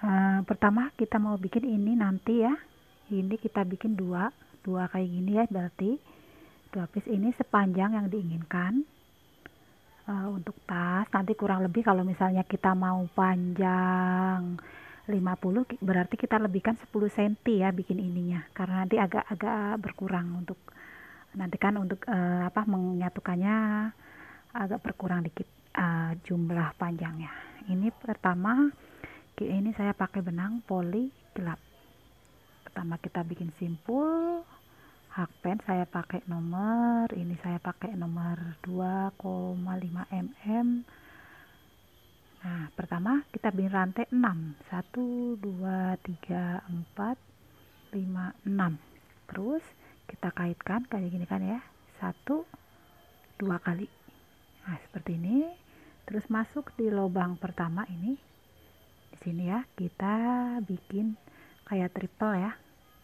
Pertama kita mau bikin ini nanti ya, ini kita bikin dua kayak gini ya, berarti 2 piece ini sepanjang yang diinginkan. Untuk tas nanti kurang lebih kalau misalnya kita mau panjang 50 berarti kita lebihkan 10 cm ya bikin ininya, karena nanti agak berkurang untuk nanti kan untuk menyatukannya agak berkurang dikit jumlah panjangnya. Ini pertama, ini saya pakai benang poli gelap. Pertama kita bikin simpul. Hakpen saya pakai nomor, ini saya pakai nomor 2,5 mm. Nah, pertama kita bikin rantai 6. 1 2 3 4 5 6. Terus kita kaitkan kayak gini kan ya. 1 2 kali. Nah, seperti ini. Terus masuk di lubang pertama ini. Di sini ya, kita bikin kayak triple ya.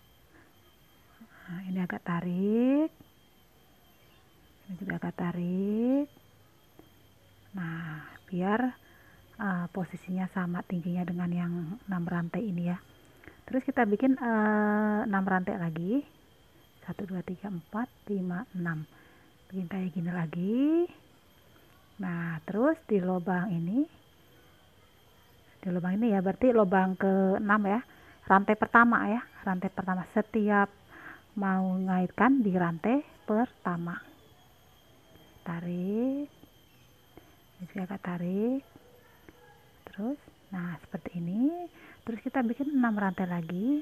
Nah, ini agak tarik, ini juga agak tarik. Nah, biar posisinya sama tingginya dengan yang 6 rantai ini ya. Terus kita bikin 6 rantai lagi. 1 2 3 4 5 6. Bikin kayak gini lagi. Nah, terus di lubang ini ya, berarti lubang ke-6 ya. Rantai pertama ya, rantai pertama setiap mau ngaitkan di rantai pertama, tarik, ini juga agak tarik, terus nah seperti ini. Terus kita bikin 6 rantai lagi,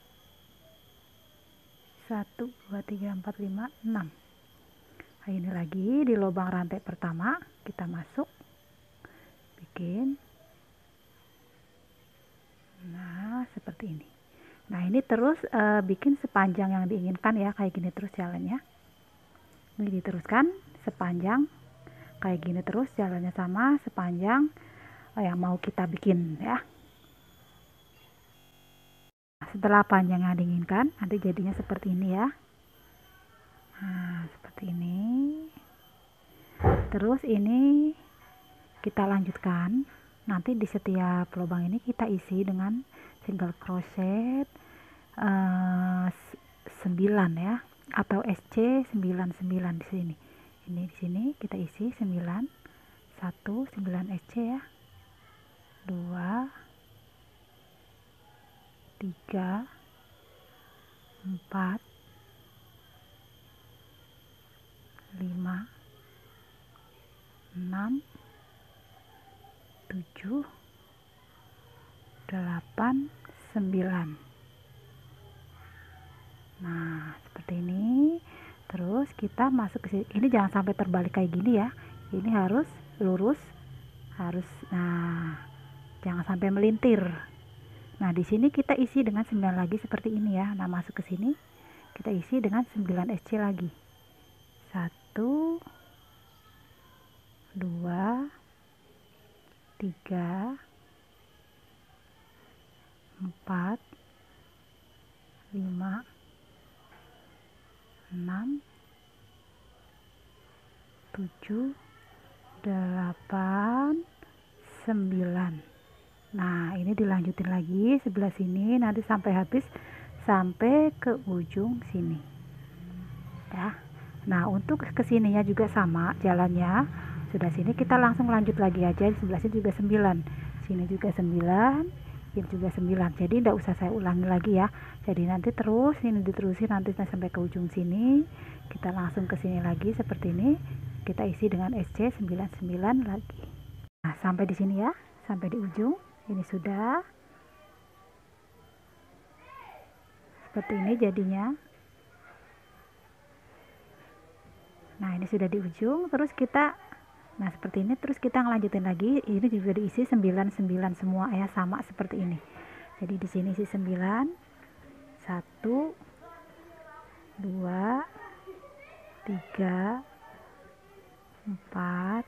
1 2 3 4 5 6. Nah, ini lagi di lubang rantai pertama kita masuk bikin, nah seperti ini. Nah, ini terus bikin sepanjang yang diinginkan ya, kayak gini terus jalannya. Ini diteruskan sepanjang kayak gini terus jalannya, sama sepanjang yang mau kita bikin ya. Nah, setelah panjang yang diinginkan nanti jadinya seperti ini ya. Nah, seperti ini. Terus ini kita lanjutkan. Nanti di setiap lubang ini kita isi dengan single crochet 9 ya, atau SC 99 di sini. Ini di sini kita isi 9, 1 9 SC ya. 2 3 4 5 6 7 8 9. Nah, seperti ini. Terus kita masuk ke sini. Ini jangan sampai terbalik kayak gini ya. Ini harus lurus. Nah, jangan sampai melintir. Nah, di sini kita isi dengan 9 lagi seperti ini ya. Nah, masuk ke sini kita isi dengan 9 SC lagi. 1 2 3 4 5 6 7 8 9. Nah, ini dilanjutin lagi sebelah sini nanti sampai habis, sampai ke ujung sini ya. Nah, untuk kesininya juga sama jalannya. Sudah sini kita langsung lanjut lagi aja. Di sebelah sini juga 9, sini juga 9, ini juga 9. Jadi tidak usah saya ulangi lagi ya. Jadi nanti terus ini diterusin nanti sampai ke ujung sini. Kita langsung ke sini lagi seperti ini. Kita isi dengan SC 99 lagi. Nah, sampai di sini ya, sampai di ujung. Ini sudah seperti ini jadinya. Nah, ini sudah di ujung. Terus kita, nah seperti ini, terus kita ngelanjutin lagi. Ini juga diisi 99 semua ya, sama seperti ini. Jadi di sini isi 9, 1 2 3 4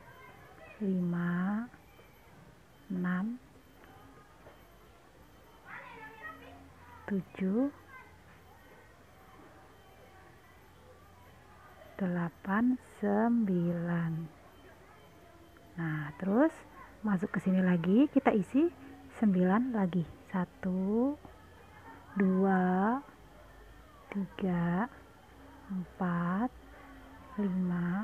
5 6 7 8 9. Nah, terus masuk ke sini lagi kita isi 9 lagi, 1 2 3 4 5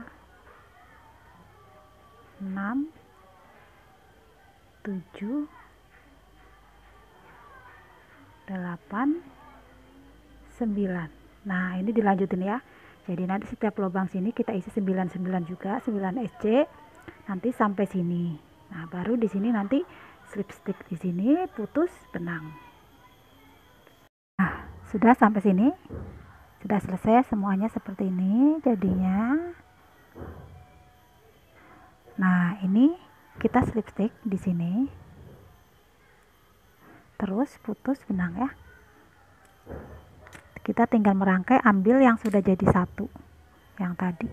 6 7 8 9. Nah, ini dilanjutin ya. Jadi nanti setiap lubang sini kita isi 9 juga, 9 SC nanti sampai sini. Nah, baru di sini nanti slip stick di sini putus benang. Nah, sudah sampai sini. Sudah selesai semuanya seperti ini jadinya. Nah, ini kita slip stick di sini. Terus putus benang ya. Kita tinggal merangkai, ambil yang sudah jadi satu yang tadi.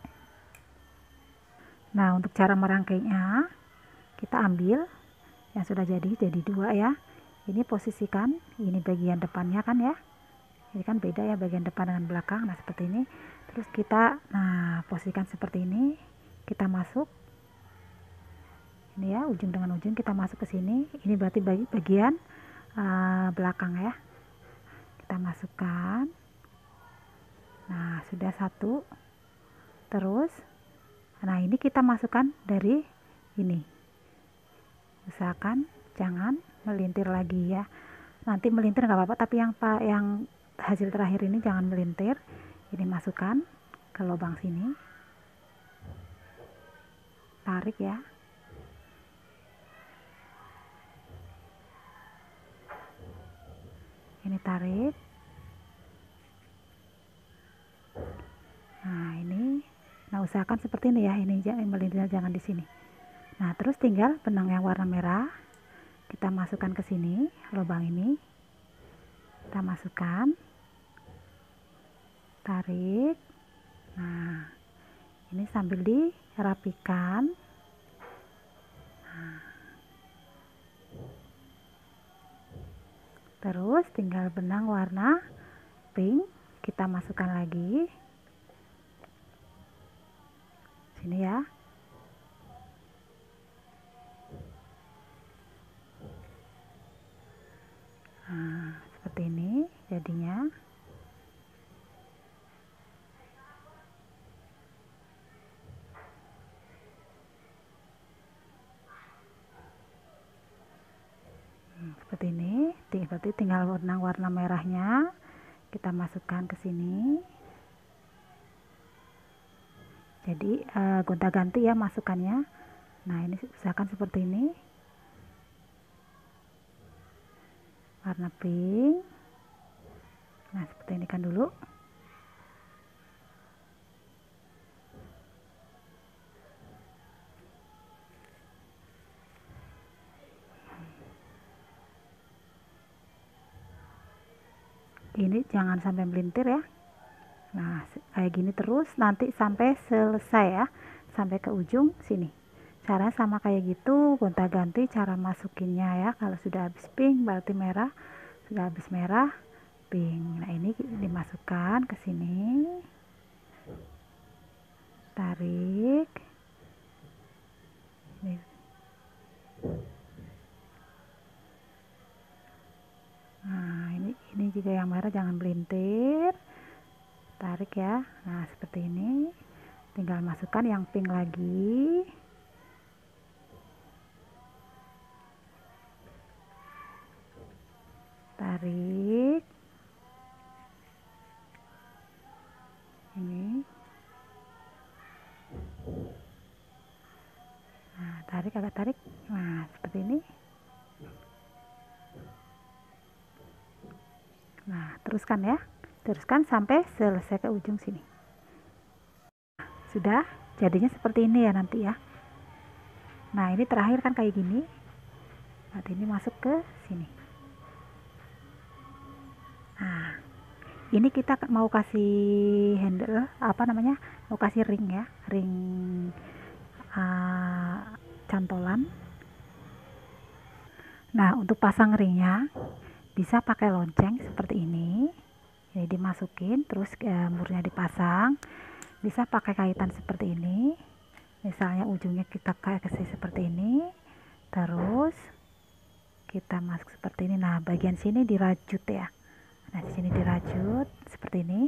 Nah, untuk cara merangkainya kita ambil yang sudah jadi 2 ya. Ini posisikan, ini bagian depannya kan ya. Ini kan beda ya bagian depan dengan belakang. Nah, seperti ini. Terus kita posisikan seperti ini. Kita masuk. Ini ya, ujung dengan ujung kita masuk ke sini. Ini berarti bagian belakang ya. Kita masukkan. Nah, sudah satu. Terus nah, ini kita masukkan dari ini. Usahakan jangan melintir lagi ya. Nanti melintir nggak apa-apa, tapi yang hasil terakhir ini jangan melintir. Ini masukkan ke lubang sini. Tarik ya. Ini tarik. Nah, ini usahakan seperti ini ya. Ini jangan melintir, jangan di sini. Nah, terus tinggal benang yang warna merah kita masukkan ke sini, lubang ini. Kita masukkan. Tarik. Nah, ini sambil dirapikan. Nah. Terus tinggal benang warna pink kita masukkan lagi sini ya. Nah, seperti ini jadinya. Seperti ini, berarti tinggal warna merahnya kita masukkan ke sini. Jadi gonta-ganti ya masukannya. Nah, ini usahakan seperti ini. Warna pink. Nah, seperti ini kan dulu. Ini jangan sampai melintir ya. Nah, kayak gini terus nanti sampai selesai ya, sampai ke ujung sini. Caranya sama kayak gitu, gonta-ganti cara masukinnya ya. Kalau sudah habis pink berarti merah, sudah habis merah pink. Nah, ini dimasukkan ke sini. Tarik. Nah, ini juga yang merah jangan melintir. Tarik ya. Nah, seperti ini. Tinggal masukkan yang pink lagi. Tarik. Ini. Nah, tarik, agak tarik. Nah, seperti ini. Nah, teruskan ya. Teruskan sampai selesai ke ujung sini. Sudah, jadinya seperti ini ya nanti ya. Nah, ini terakhir kan kayak gini. Nanti ini masuk ke sini. Nah, ini kita mau kasih handle, apa namanya? Mau kasih ring ya, ring cantolan. Nah, untuk pasang ringnya bisa pakai lonceng seperti ini. Ini dimasukin, terus murnya dipasang. Bisa pakai kaitan seperti ini. Misalnya ujungnya kita kasih seperti ini. Terus kita masuk seperti ini. Nah, bagian sini dirajut ya. Nah, di sini dirajut seperti ini.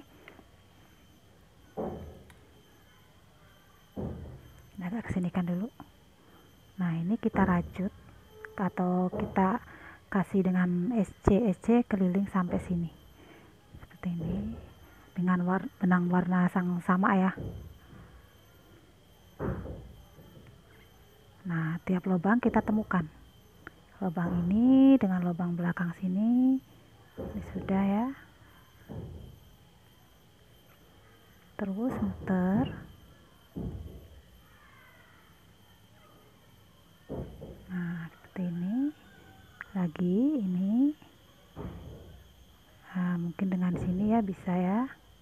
Nah, agak kesinikan dulu. Nah, ini kita rajut atau kita kasih dengan SC keliling sampai sini. Seperti ini. Dengan benang warna yang sama ya. Nah, tiap lubang kita temukan. Lubang ini dengan lubang belakang sini. Ini sudah ya. Terus muter. Nah, seperti ini. Lagi ini. Nah, mungkin dengan sini ya bisa ya.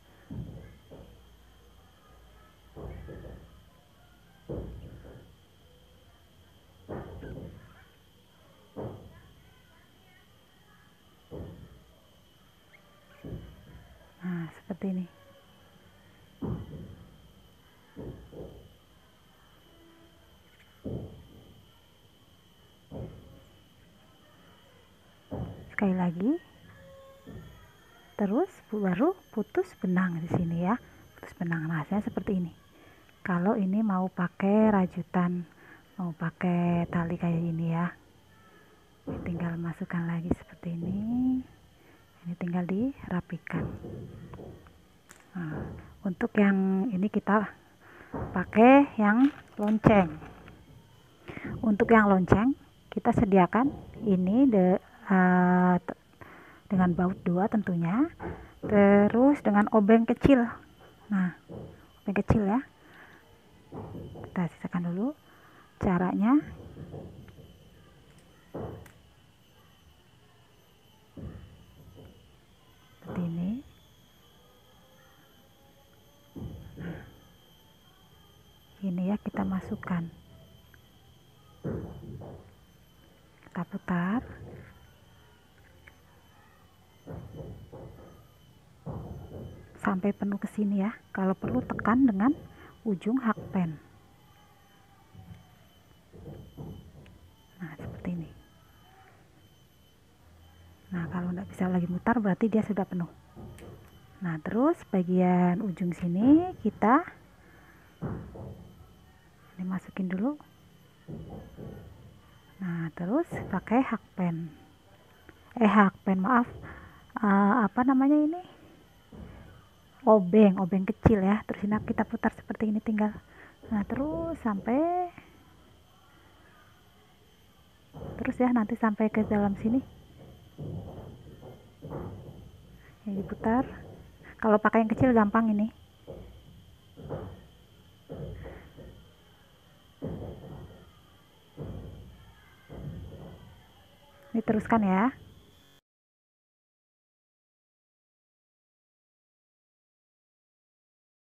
Nah, seperti ini. Sekali lagi. Terus baru putus benang di sini ya. Putus benang. Nah, hasilnya seperti ini. Kalau ini mau pakai rajutan, mau pakai tali kayak ini ya. Tinggal masukkan lagi seperti ini. Ini tinggal dirapikan. Nah, untuk yang ini kita pakai yang lonceng. Untuk yang lonceng kita sediakan ini dengan baut 2 tentunya, terus dengan obeng kecil. Nah, obeng kecil ya. Kita sisakan dulu. Caranya seperti ini. Ini ya kita masukkan. Kita putar. Sampai penuh ke sini ya. Kalau perlu tekan dengan ujung hakpen. Nah, seperti ini. Nah, kalau nggak bisa lagi mutar berarti dia sudah penuh. Nah, terus bagian ujung sini kita ini masukin dulu. Nah, terus pakai hakpen. Maaf. Apa namanya ini? Obeng kecil ya. Terus ini kita putar seperti ini tinggal. Nah, terus sampai ya nanti sampai ke dalam sini. Ini diputar. Kalau pakai yang kecil gampang ini. Ini teruskan ya.